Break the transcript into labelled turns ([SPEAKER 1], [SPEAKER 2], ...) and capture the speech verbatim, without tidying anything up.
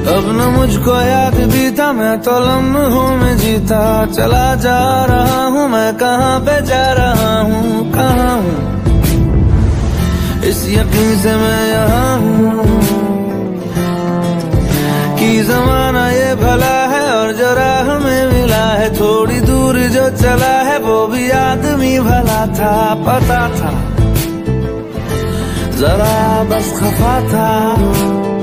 [SPEAKER 1] अब न मुझको याद भी था, मैं तो लम्हों में जीता चला जा रहा हूँ। मैं कहाँ पे जा रहा हूँ, कहाँ हूँ, इस यकीन से मैं यहाँ हूँ कि जमाना ये भला है और जो राह में मिला है। थोड़ी दूर जो चला है वो भी आदमी भला था, पता था जरा बस खफा था।